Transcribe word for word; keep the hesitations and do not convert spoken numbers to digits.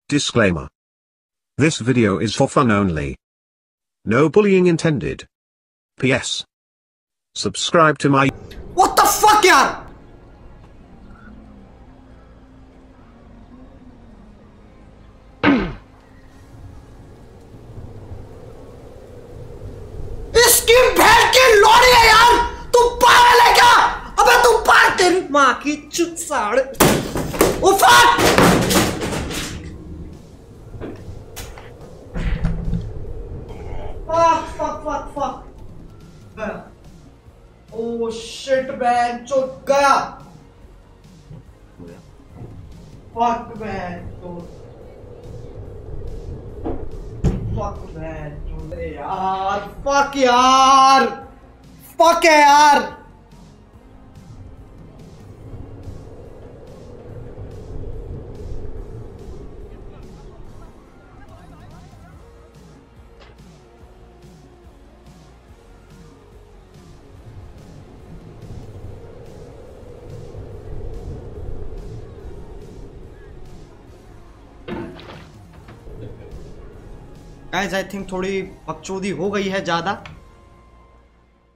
Disclaimer. This video is for fun only. No bullying intended. P S. Subscribe to my... What the fuck यार? इसकी भैंस की लोड़ी है यार! तू पागल है क्या? अबे तू पागल, तेरी माँ की चुत साड़! ओ fuck! Fuck, fuck, fuck, fuck. Oh shit, man, चुत गया. Fuck, man, चुत. Fuck, man, चुत यार. Fuck यार. Fuck है यार. गाइस आई थिंक थोड़ी बकचोदी हो गई है ज़्यादा.